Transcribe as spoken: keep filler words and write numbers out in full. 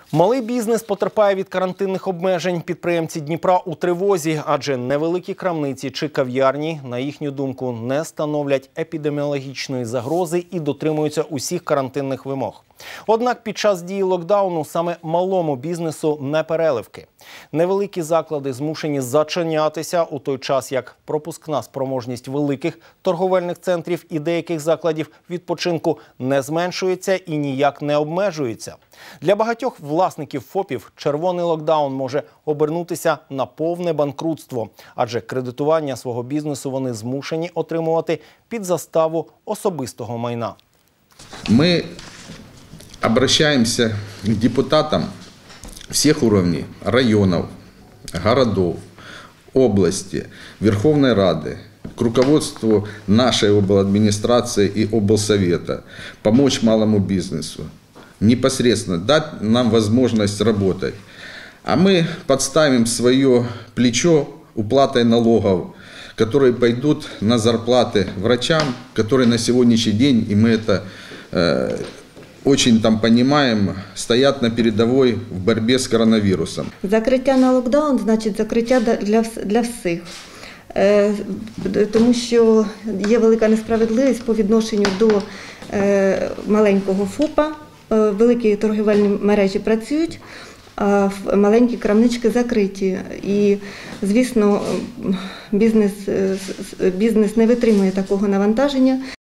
Малий бізнес потерпає від карантинних обмежень. Підприємці Дніпра у тривозі, адже невеликі крамниці чи кав'ярні, на їхню думку, не становлять епідеміологічної загрози і дотримуються усіх карантинних вимог. Однак під час дії локдауну саме малому бізнесу не переливки. Невеликі заклади змушені зачинятися у той час, як пропускна спроможність великих торговельних центрів і деяких закладів відпочинку не зменшується і ніяк не обмежується. Для багатьох власників ФОПів червоний локдаун може обернутися на повне банкрутство, адже кредитування свого бізнесу вони змушені отримувати під заставу особистого майна. Ми обращаемся к депутатам всех уровней, районов, городов, области, Верховной Рады, к руководству нашей обладминистрации и облсовета помочь малому бизнесу, непосредственно дать нам возможность работать. А мы подставим свое плечо уплатой налогов, которые пойдут на зарплаты врачам, которые на сегодняшний день, и мы это э, очень там понимаем, стоят на передовой в борьбе з коронавірусом. Закриття на локдаун – значить закриття для, для всіх. Тому що є велика несправедливість по відношенню до маленького ФОПа. Великі торгівельні мережі працюють, а маленькі крамнички закриті. І, звісно, бізнес, бізнес не витримує такого навантаження.